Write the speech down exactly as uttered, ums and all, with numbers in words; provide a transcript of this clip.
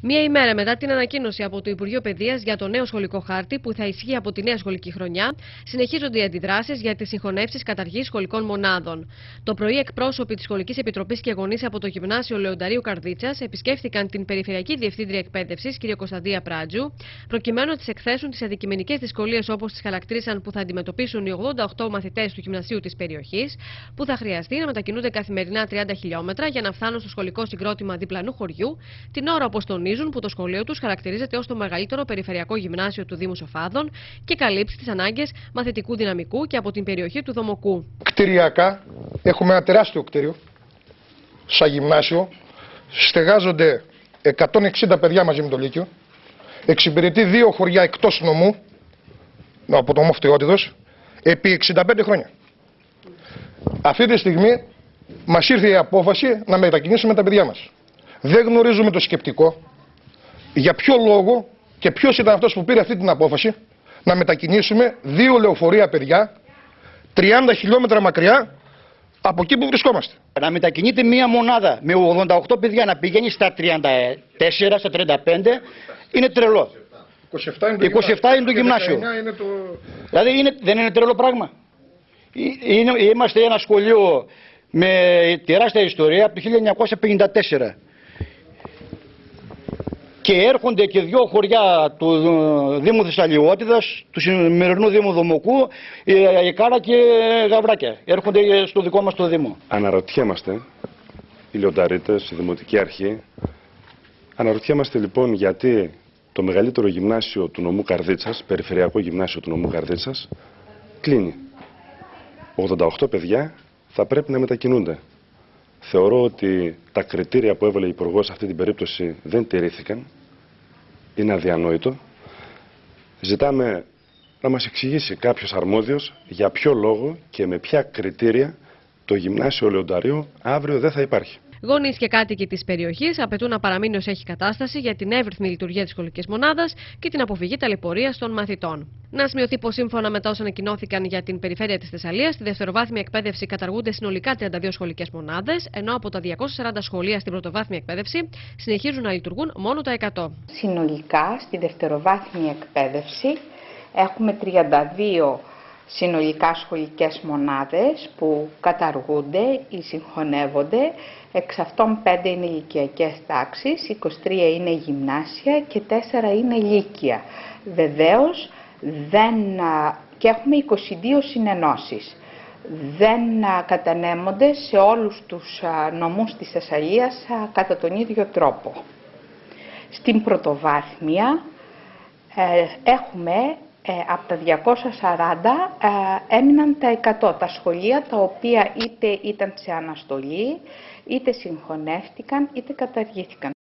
Μία ημέρα μετά την ανακοίνωση από το Υπουργείο Παιδείας για το νέο σχολικό χάρτη που θα ισχύει από τη νέα σχολική χρονιά, συνεχίζονται οι αντιδράσεις για τις συγχωνεύσεις καταργής σχολικών μονάδων. Το πρωί, εκπρόσωποι της Σχολικής Επιτροπής και γονείς από το Γυμνάσιο Λεονταρίου Καρδίτσας επισκέφθηκαν την Περιφερειακή Διευθύντρια Εκπαίδευσης, κ. Κωνσταντία Πράτζου, προκειμένου να τις εκθέσουν τις αντικειμενικές δυσκολίες, όπως τις χαρακτήρισαν, που θα αντιμετωπίσουν οι ογδόντα οκτώ μαθητές του γυμνασίου της περιοχής, που θα χρειαστεί να μετακινούνται καθημερινά τριάντα χιλιόμετρα για να φτάνουν στο σχολικό συγκρότημα διπλανού χωριού, την ώρα, όπως τονίζουν, που το σχολείο τους χαρακτηρίζεται ως το μεγαλύτερο περιφερειακό γυμνάσιο του Δήμου Σοφάδων και καλύψει τις ανάγκες μαθητικού δυναμικού και από την περιοχή του Δομοκού. Κτηριακά έχουμε ένα τεράστιο κτίριο, σαν γυμνάσιο. Στεγάζονται εκατόν εξήντα παιδιά μαζί με το Λύκειο. Εξυπηρετεί δύο χωριά εκτός νομού, από το νομό Φτιώτιδος, επί εξήντα πέντε χρόνια. Αυτή τη στιγμή μας ήρθε η απόφαση να μετακινήσουμε τα παιδιά μας. Δεν γνωρίζουμε το σκεπτικό, για ποιο λόγο και ποιος ήταν αυτός που πήρε αυτή την απόφαση να μετακινήσουμε δύο λεωφορεία παιδιά τριάντα χιλιόμετρα μακριά από εκεί που βρισκόμαστε. Να μετακινείται μία μονάδα με ογδόντα οκτώ παιδιά να πηγαίνει στα τριάντα τέσσερα, στα τριάντα πέντε είναι τρελό. είκοσι επτά είναι το είκοσι επτά είναι το γυμνάσιο. Είναι το... Δηλαδή είναι, δεν είναι τρελό πράγμα. Είναι, είμαστε ένα σχολείο με τεράστια ιστορία από το χίλια εννιακόσια πενήντα τέσσερα. Και έρχονται και δύο χωριά του Δήμου Θεσσαλιώτιδας, του σημερινού Δήμου Δομοκού, η Κάρα και Γαβράκια. Έρχονται στο δικό μας το Δήμο. Αναρωτιέμαστε, οι Λεονταρίτες, η Δημοτική Αρχή, αναρωτιέμαστε λοιπόν γιατί το μεγαλύτερο γυμνάσιο του νομού Καρδίτσας, περιφερειακό γυμνάσιο του νομού Καρδίτσας, κλείνει. ογδόντα οκτώ παιδιά θα πρέπει να μετακινούνται. Θεωρώ ότι τα κριτήρια που έβαλε η Υπουργός σε αυτή την περίπτωση δεν τηρήθηκαν. Είναι αδιανόητο. Ζητάμε να μας εξηγήσει κάποιος αρμόδιος για ποιο λόγο και με ποια κριτήρια το γυμνάσιο Λεονταρίου αύριο δεν θα υπάρχει. Γονείς και κάτοικοι της περιοχής απαιτούν να παραμείνει ως έχει κατάσταση για την εύρυθμη λειτουργία της σχολικής μονάδας και την αποφυγή ταλαιπωρίας των μαθητών. Να σημειωθεί πως σύμφωνα με τα όσα ανακοινώθηκαν για την περιφέρεια της Θεσσαλίας, στη δευτεροβάθμια εκπαίδευση καταργούνται συνολικά τριάντα δύο σχολικές μονάδες, ενώ από τα διακόσια σαράντα σχολεία στην πρωτοβάθμια εκπαίδευση συνεχίζουν να λειτουργούν μόνο τα εκατό. Συνολικά στη δευτεροβάθμια εκπαίδευση έχουμε τριάντα δύο συνολικά σχολικές μονάδες που καταργούνται ή συγχωνεύονται. Εξ αυτών πέντε είναι ηλικιακές τάξεις, είκοσι τρία είναι γυμνάσια και τέσσερα είναι λύκεια. Βεβαίως δεν, και έχουμε είκοσι δύο συνενώσεις. Δεν κατανέμονται σε όλους τους νομούς της Θεσσαλίας κατά τον ίδιο τρόπο. Στην πρωτοβάθμια ε, έχουμε Ε, από τα διακόσια σαράντα ε, έμειναν τα εκατό, τα σχολεία τα οποία είτε ήταν σε αναστολή, είτε συγχωνεύτηκαν, είτε καταργήθηκαν.